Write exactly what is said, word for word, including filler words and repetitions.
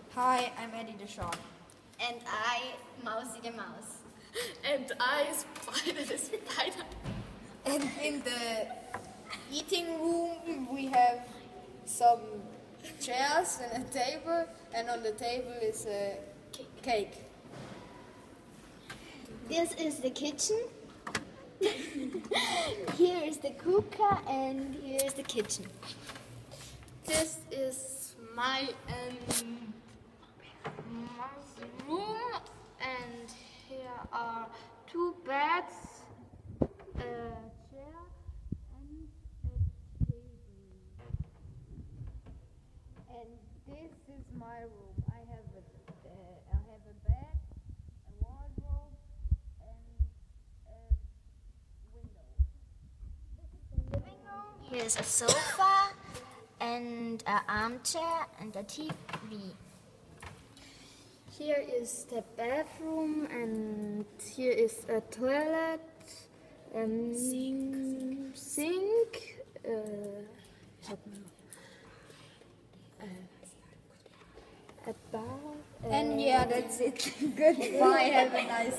Hi, I'm Eddie the Shark. And I, Mousy the Mouse. And I, Spider the Spider. And in the eating room we have some chairs and a table, and on the table is a cake. This is the kitchen. Here is the cooker and here is the kitchen. This is my um, mom's room, and here are two beds, a chair, and a table. And this is my room. I have a, uh, I have a bed, a wardrobe, and a window. Living room. Here is a sofa and an armchair and a T V. Here is the bathroom, and here is a toilet, um, sink, sink. Uh, ich hab noch, uh, a bath. And yeah, that's it. Goodbye. Have a nice